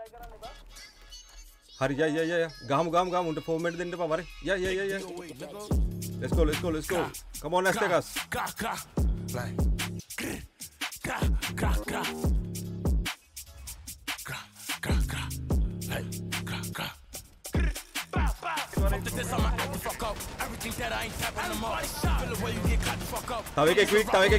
Hurry, yeah. Gam. Unter 4 minutes in the power. Yeah. Let's go. Come on, let's take us. Everything that I ain't tapping them up. Feel the way you get caught the fuck up. Tave get quick. Get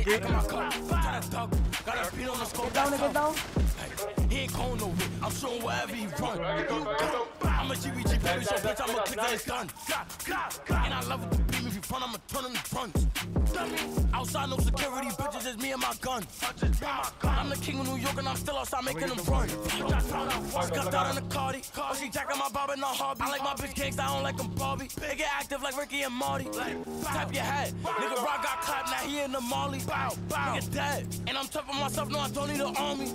down. He ain't going nowhere. I'm showing wherever he run. I'm a GBG baby, so bitch, I'ma click till it's done. And I love it to beat me if you front, I'ma turn on the front. Outside, no security, bitches, it's me and my gun. I'm the king of New York and I'm still outside making them run. Got out in the Cardi. Oh, she jacking my bob and not hobby. I like my bitch gangsta, I don't like them Barbie. They get active like Ricky and Marty. Tap your head. Nigga Rock got clapped, now he in the Molly. Nigga dead. And I'm tough on myself, no, I don't need an army.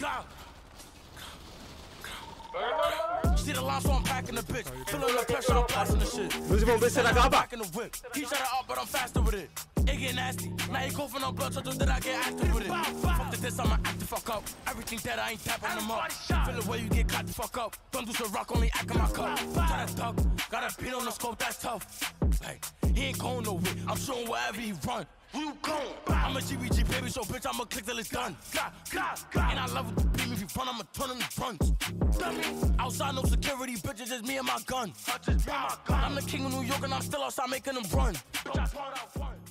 See the line, so I'm packing the bitch. Feeling the pressure, I'm passing the shit. I'm packing the whip. He shut it up, but I'm faster with it. It get nasty. Now he coughing on blood, so that I get active with it. Fuck this, I'ma act the fuck up. Everything that I ain't tapping them up. Feel the way you get caught the fuck up. Don't do some rock, only act in my cup. Try to duck. Got a beat on the scope, that's tough. Like, he ain't going nowhere. I'm showing wherever he run. Where you going? I'm a GBG baby, so bitch, I'ma click till it's done. And I love it to beat me if you front, I'ma turn on the front. Outside, no security, bitches, it's me and my gun. I'm the king of New York and I'm still outside making them run.